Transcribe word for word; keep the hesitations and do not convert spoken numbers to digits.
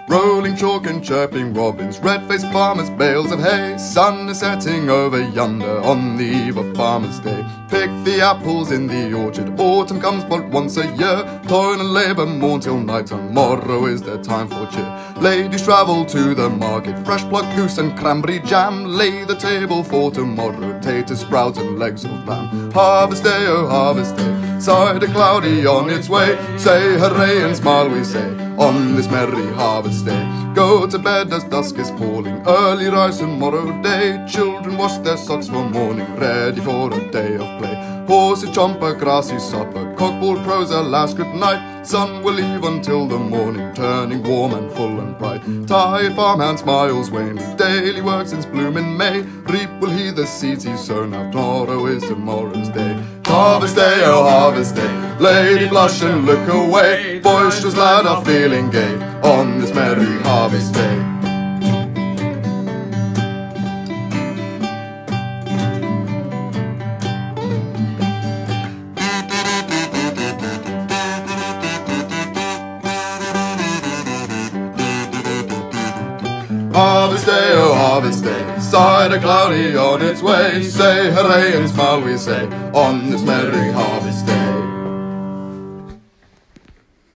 Rolling chalk and chirping robins, red-faced farmers, bales of hay. Sun is setting over yonder on the eve of Farmer's Day. Pick the apples in the orchard, autumn comes but once a year. Toil and labour mourn till night, tomorrow is their time for cheer. Ladies travel to the market, fresh plucked goose and cranberry jam. Lay the table for tomorrow, taters, sprouts and legs of lamb. Harvest day, oh harvest day, cider cloudy on its way. Say hooray and smile we say, on this merry harvest day. Go to bed as dusk is falling, early rise tomorrow day. Children wash their socks for morning, ready for a day of play. Horses chomp a grassy supper, cockbull crows a last good night. Sun will leave until the morning, turning warm and full and bright. Tired farmhand smiles wanly, daily work since bloom in May. Reap will he the seeds he sown, now tomorrow is tomorrow's day. Harvest day, oh harvest day, lady blush and look away. Boisterous lad are feeling gay, on this merry harvest day. Harvest day, oh harvest day, cider cloudy on its way. Say hooray and smile we say, on this merry harvest day.